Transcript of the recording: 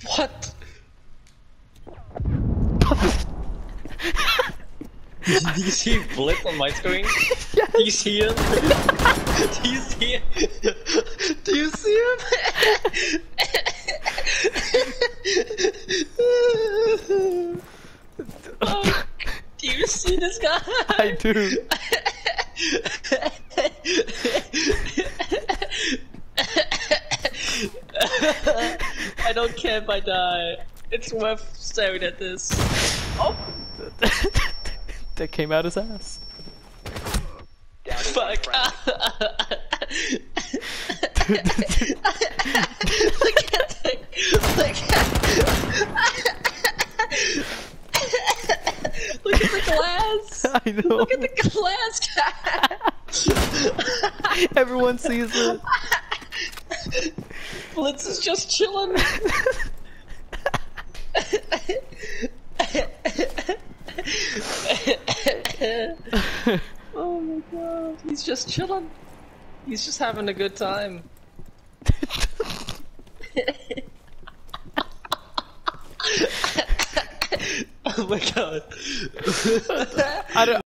What? Do you see Blitz on my screen? Yes. Do you see him? Do you see him? Do you see him? Oh, do you see this guy? I do. I don't care if I die. It's worth staring at this. Oh! That came out his ass. Fuck. Look at the, look at the glass. I know. Look at the glass, guy. Everyone sees it. Blitz is just chilling. Oh my god, he's just chilling. He's just having a good time. Oh my god. I don't